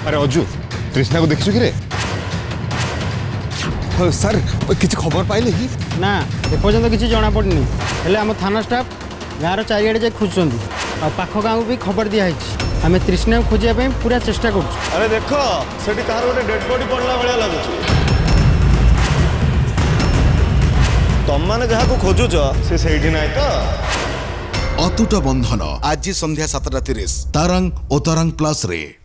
अरे अजु तृष्णा को देखिछु कि रे? सर किसी खबर पाइले कि ना एपर्यंत किसी जना पड़नी हेले आम थाना स्टाफ गाँव चारिड़े जाए खोजुंट आ पाख गाँव भी खबर दिखाई आम तृष्णा को खोजा पूरा चेष्टा कर। अरे देख सेठी कहार गोटे डेड बॉडी पड़ला भाया लगुच तुम मैंने जहाँ खोजुच से सही ना तो अतुट बंधन आज संध्या 7:30 तारंग और तारंग प्लस रे।